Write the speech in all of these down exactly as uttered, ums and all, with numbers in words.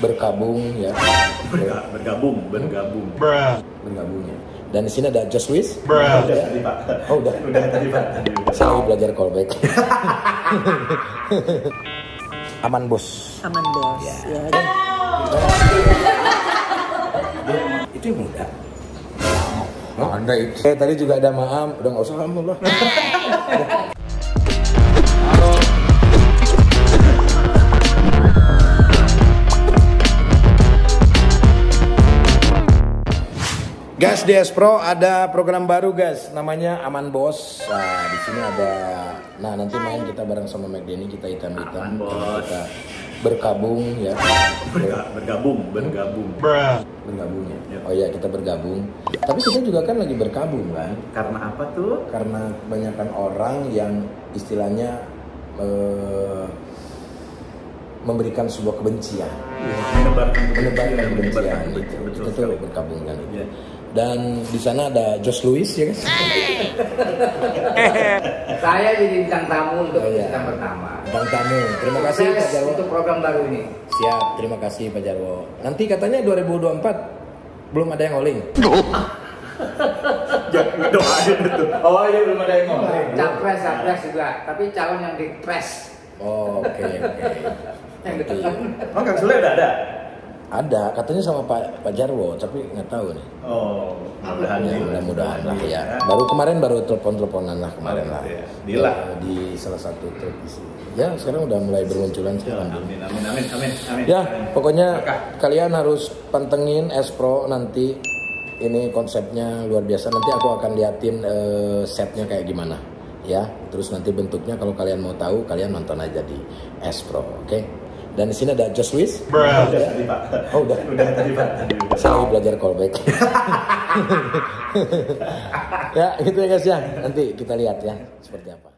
berkabung ya. Berga, bergabung, bergabung. Bergabung ya. Dan di sini ada Just Luis. Udah tadi Pak. Oh udah. Udah tadi Pak. Tadi udah. Saya lagi belajar callback. Aman bos. Aman bos. Ya. Ya. Itu yang muda. Oh, Anda itu. Eh, tadi juga ada Maam, udah nggak usah kamu lah. Guys, di Espro ada program baru guys, namanya Aman Bos. Nah, di sini ada, nah nanti main kita bareng sama Mac Denny, kita hitam-hitam, kita berkabung ya. Berga, bergabung, bergabung. Bergabung ya. Oh iya, kita bergabung. Tapi kita juga kan lagi berkabung kan? Karena apa tuh? Karena kebanyakan orang yang istilahnya eh, memberikan sebuah kebencian, Menebarkan menebarkan kebencian. kebencian. Itu, Betul itu sekali. berkabung kan itu. Ya. Dan di sana ada Just Luis ya guys. Saya jadi bintang tamu untuk Oh, iya. bintang pertama. Bang Tamu, terima kasih Pak Sukses Jarwo. untuk program baru ini. Siap, terima kasih Pak Jarwo. Nanti katanya dua ribu dua puluh empat belum ada yang calling. Jangan doain itu. Oh iya belum ada yang ngomong. Capres, capres juga, tapi calon yang di press. Oh, oke oke. Yang Nanti dekat. Oh Kang Sule udah ada? ada, katanya sama Pak Pak Jarwo, tapi nggak tahu nih. Oh, mudah-mudahan Ya, sih. mudah-mudahan lah ya. Baru kemarin baru telepon-teleponan lah kemarin Oh, lah. gitu ya. Dila. Ya, di salah satu televisi. Ya sekarang udah mulai bermunculan sih. alhamdulillah. Amin, amin, amin, amin, amin. Ya pokoknya Berkah. kalian harus pantengin Espro nanti. Ini konsepnya luar biasa. Nanti aku akan liatin eh, setnya kayak gimana. Ya, terus nanti bentuknya kalau kalian mau tahu, kalian nonton aja di Espro, oke? Dan di sini ada Just Luis. Udah tadi Pak. Oh udah. Udah tadi Pak. Tadi udah. Saya lagi belajar callback. Ya gitu ya guys ya. Nanti kita lihat ya seperti apa.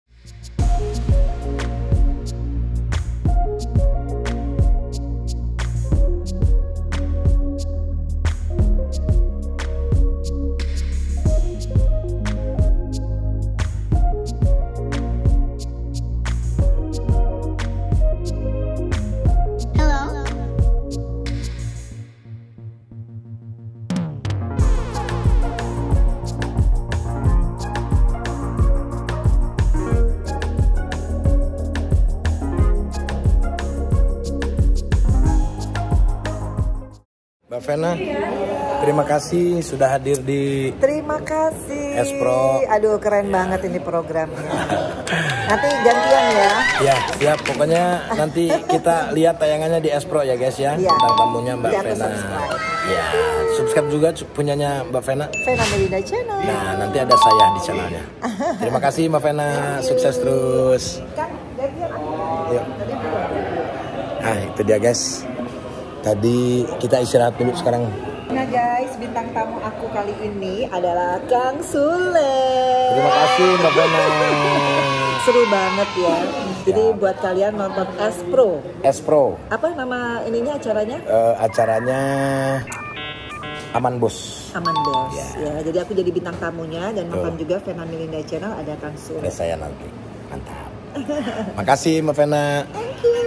Mbak Vena, terima kasih sudah hadir di Terima kasih. Espro. Aduh keren banget ini programnya. Nanti gantian ya. Ya, siap. Pokoknya nanti kita lihat tayangannya di Espro ya guys ya. Iya. Tentang tamunya Mbak Lihat Vena. subscribe. Ya, subscribe juga punyanya Mbak Vena. Vena Melinda Channel. Nah, nanti ada saya di channelnya. Terima kasih Mbak Vena, sukses terus. Kan gantian. Yuk. Nah, itu dia guys. Tadi kita istirahat dulu sekarang. Nah guys, bintang tamu aku kali ini adalah Kang Sule. Terima kasih Mbak Vena. Seru banget ya. Jadi buat kalian nonton Espro. Espro. Apa nama ininya acaranya? Eh, acaranya Aman Bos. Aman Bos. Ya. Ya. Jadi aku jadi bintang tamunya dan Tuh. nonton juga Vena Melinda Channel ada Kang Sule. Ada saya nanti. Mantap. Makasih Mbak Vena. Thank you.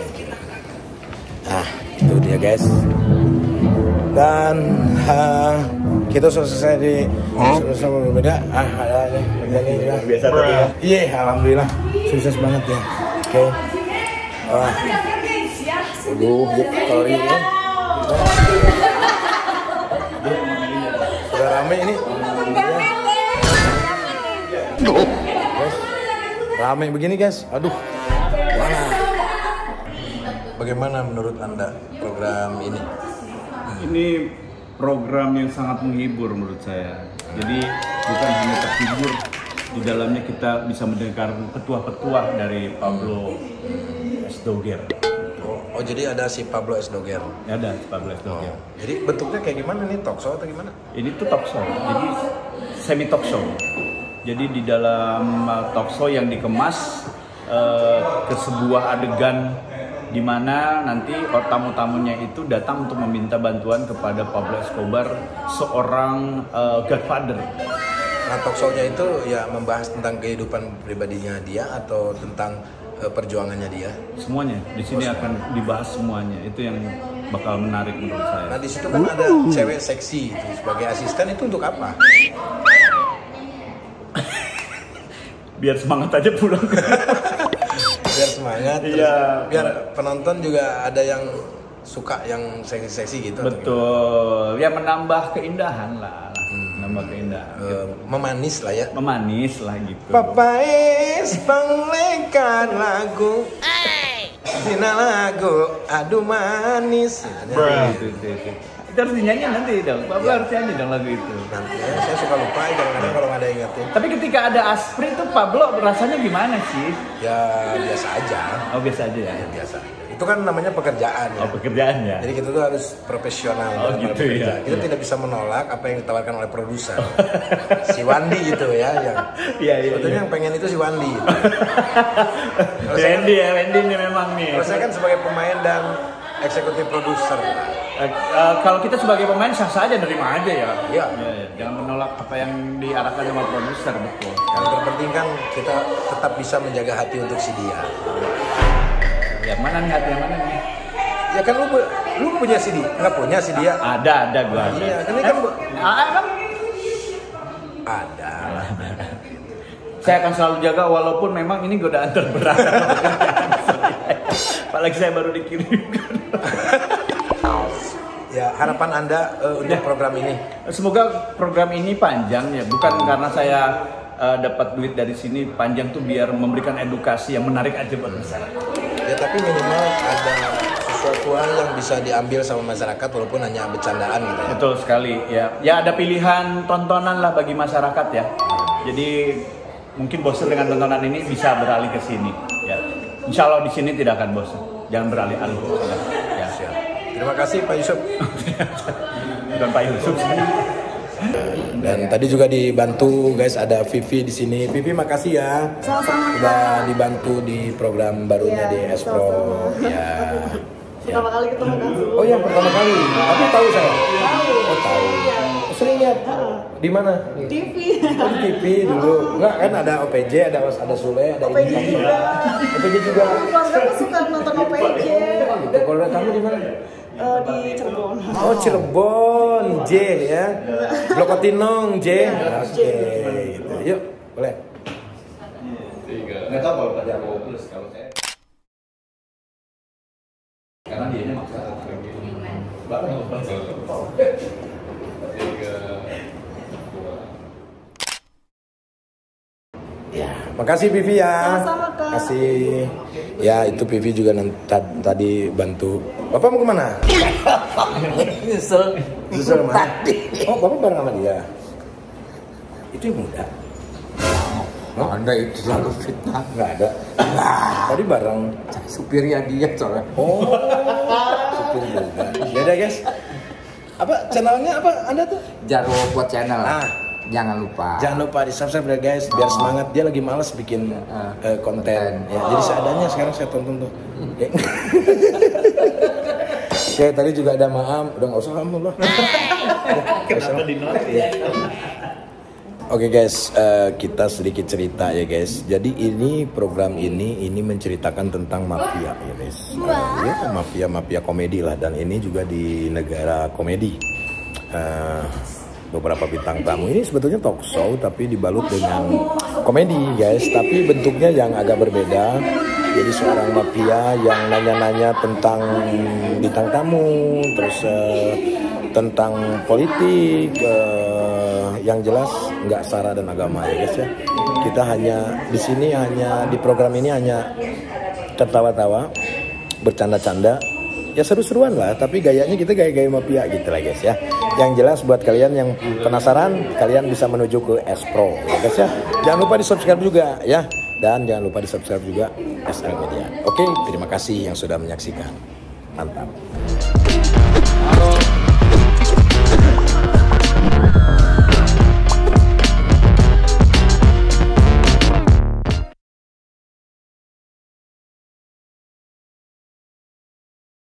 Nah, itu dia guys. Dan uh, kita sudah selesai di sudah sama berbeda. Ah, ada nih kerjanya ya. Biasa tadi ya. Iya, alhamdulillah sukses banget ya. Oke. Wah. Aduh, gitu kalau ini kan. Sudah rame ini. Guys, rame begini guys. Aduh. Wah. Bagaimana menurut Anda program ini? Ini program yang sangat menghibur menurut saya. Jadi bukan hanya terhibur, di dalamnya kita bisa mendengar petuah-petuah dari Pablo Escobar. Oh, oh jadi ada si Pablo Escobar. Ada Pablo Escobar. Oh, jadi bentuknya kayak gimana nih, talk show atau gimana? Ini tuh talk show, jadi semi talk show. Jadi di dalam uh, talk show yang dikemas uh, ke sebuah adegan di mana nanti tamu-tamunya itu datang untuk meminta bantuan kepada Pablo Escobar, seorang uh, godfather. Nah, talk show-nya itu ya membahas tentang kehidupan pribadinya dia atau tentang uh, perjuangannya dia? Semuanya di sini akan dibahas semuanya. Itu yang bakal menarik menurut saya. Nah di situ kan ada cewek seksi itu sebagai asisten, itu untuk apa? Biar semangat aja pulang. Biar semangat. Iya. Biar penonton juga ada yang suka yang seksi-seksi gitu. Betul. Ya menambah keindahan lah. Hmm. Menambah keindahan. Uh, Gitu. Memanis lah ya. Memanis lah gitu. Papais panglekan lagu. Dina lagu aduh manis. Bro. Itu, itu, itu. Itu harus dinyanyi nanti dong. Bapak Ya. harus nyanyi dong lagu itu. Nanti ya, saya suka lupa kadang-kadang kalau nggak ada yang ingetin. Tapi ketika ada Aspri tuh Pablo rasanya gimana sih? Ya biasa aja. Oh biasa aja ya. Ya biasa. Itu kan namanya pekerjaan ya. Oh pekerjaan ya. Jadi kita tuh harus profesional Oh, dalam gitu bekerja. ya. Kita Ya. tidak bisa menolak apa yang ditawarkan oleh produser. Si Wandi gitu ya, yang Iya iya. sebetulnya iya. yang pengen itu si Wandi. Gitu. Wendy ya, Wendy nih memang nih. Kalau saya kan sebagai pemain dan eksekutif produser. Eh, eh, kalau kita sebagai pemain sah-sah aja, nerima aja ya. Iya. Iya, iya. Jangan menolak apa yang diarahkan sama produser, betul. Yang terpenting kan kita tetap bisa menjaga hati untuk si dia. Ya mana nih hati yang mana nih? Ya kan lu lu punya si dia, nggak punya si dia? Ada, ada gua. Ada. Iya, kan ini kan bu- Ah, emang? ada. Saya akan selalu jaga walaupun memang ini godaan terberat. Apalagi saya baru dikirim. Ya harapan Anda uh, untuk Ya. program ini. Semoga program ini panjang ya, bukan karena saya uh, dapat duit dari sini. Panjang tuh biar memberikan edukasi yang menarik aja buat masyarakat. Ya tapi minimal ada sesuatu hal yang bisa diambil sama masyarakat walaupun hanya bercandaan gitu ya. Betul sekali ya. Ya ada pilihan tontonan lah bagi masyarakat ya. Jadi mungkin bosan dengan tontonan ini bisa beralih ke sini ya. Insya Allah di sini tidak akan bosan. Jangan beralih-alih ya. Ya. Siap. Terima kasih Pak Yusuf. Bukan Pak Yusuf. Dan tadi juga dibantu guys, ada Vivi di sini. Vivi makasih ya. Sama-sama, Udah dibantu di program barunya Iya, di Espro. sama-sama. Ya. Pertama kali ketemu kan? Oh yang pertama kali. Tapi tahu saya. Oh tahu. Sering lihat. Di mana? T V. Oh, di T V dulu. Enggak kan ada O P J, ada ada Sule, ada O P J ini. juga. O P J juga. Keluarga tuh suka nonton O P J. Gitu. Keluarga kamu di mana? Eh, di Cirebon. Oh Cirebon, J ya. Blokotinong J. Oke. Gitu. Yuk, boleh. Nggak tahu kalau pada mau plus kalau saya. Karena dia nya maksa lagi. Ya, makasih Vivi ya. Sama-sama, Kak. Makasih. Ya, itu Vivi juga nanti, tadi bantu. Bapak mau kemana? Nyesel. Justru mana? Oh, Bapak bareng sama dia. Itu yang muda. Oh, Anda itu selalu fitnah. Nggak ada. Tadi bareng. Supirnya dia soalnya. Oh, supir juga. Ya udah guys. Apa channelnya apa Anda tuh? Jarwo buat channel. Ah. Jangan lupa. Jangan lupa di subscribe ya guys, biar semangat. Dia lagi malas bikin Ah. eh, konten. Ya, jadi seadanya sekarang saya tonton tuh. Oke. Oke, tadi juga ada Maam. Udah nggak usah kamu loh. Kenapa di notis? Oke guys, eh, kita sedikit cerita ya guys. Jadi ini program ini ini menceritakan tentang mafia ya guys. Eh, ya, mafia mafia komedi lah, dan ini juga di negara komedi. Eh, beberapa bintang tamu ini sebetulnya talk show tapi dibalut dengan komedi guys, tapi bentuknya yang agak berbeda. Jadi seorang mafia yang nanya-nanya tentang bintang tamu, terus eh, tentang politik, eh, yang jelas nggak sara dan agama ya guys ya. Kita hanya di sini hanya di program ini hanya tertawa-tawa, bercanda-canda, ya seru-seruan lah, tapi gayanya kita gaya-gaya mafia gitu lah guys ya. Yang jelas buat kalian yang penasaran, kalian bisa menuju ke Espro ya guys ya. Jangan lupa di subscribe juga ya, dan jangan lupa di subscribe juga S L Media. Oke, terima kasih yang sudah menyaksikan, mantap.